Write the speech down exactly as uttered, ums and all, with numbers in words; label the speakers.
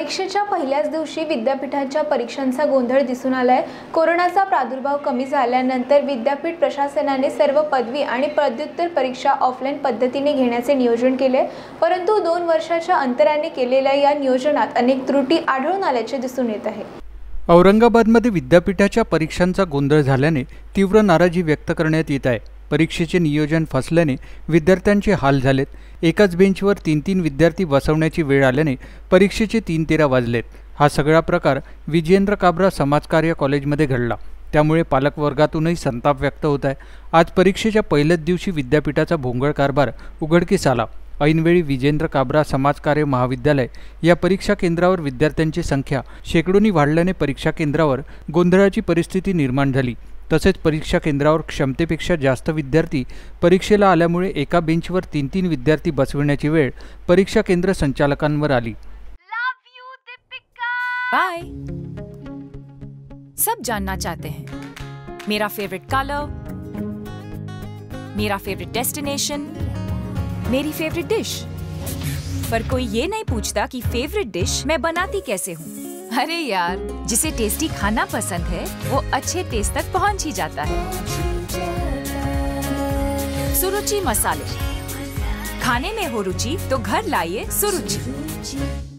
Speaker 1: परीक्षेच्या पहिल्याच दिवशी विद्यापीठाच्या परीक्षांचा गोंधळ दिसून आलाय। कोरोनाचा प्रादुर्भाव कमी झाल्यानंतर विद्यापीठ प्रशासनाने सर्व पदवी आणि पदव्युत्तर परीक्षा ऑफलाईन पद्धतीने घेण्याचे नियोजन केले, परंतु दोन वर्षाच्या अंतराने केलेल्या या नियोजनात अनेक त्रुटी आढळून आल्याचे दिसून येत आहे।
Speaker 2: औरंगाबादमध्ये विद्यापीठाच्या परीक्षांचा गोंधळ झाल्याने तीव्र नाराजी व्यक्त करण्यात येत आहे। परीक्षेचे नियोजन फसल्याने विद्यार्थ्यांचे हाल झालेत। एकाच बेंचवर तीन तीन विद्यार्थी बसवण्याची वेळ आल्याने परीक्षेचे तीन तेरा वाजलेत। हा सगळा प्रकार विजयेंद्र काबरा समाजकार्य कॉलेजमध्ये घडला, त्यामुळे पालकवर्गातूनही संताप व्यक्त होत आहे। आज परीक्षेच्या पहिल्याच दिवशी विद्यापीठाचा भोंगळ कारभार उघडकीस आला। ऐनवेळी विजयेंद्र काबरा समाजकार्य महाविद्यालय या परीक्षा केंद्रावर विद्यार्थ्यांची संख्या शेकडोनी वाढल्याने परीक्षा केंद्रावर गोंधळाची परिस्थिती निर्माण झाली। तसेच परीक्षा केंद्रावर क्षमतेपेक्षा जास्त विद्यार्थी परीक्षेला आल्यामुळे एका बेंचवर तीन तीन विद्यार्थी बसविण्याची वेळ परीक्षा केंद्र संचालकांवर आली।
Speaker 3: बाय। सब जानना चाहते हैं मेरा फेवरेट कलर, मेरा फेवरेट डेस्टिनेशन, मेरी फेवरेट डिश, पर कोई ये नहीं पूछता कि फेवरेट डिश मैं बनाती कैसे हूँ। अरे यार, जिसे टेस्टी खाना पसंद है वो अच्छे टेस्ट तक पहुँच ही जाता है। सुरुचि मसाले, खाने में हो रुचि तो घर लाइए सुरुचि।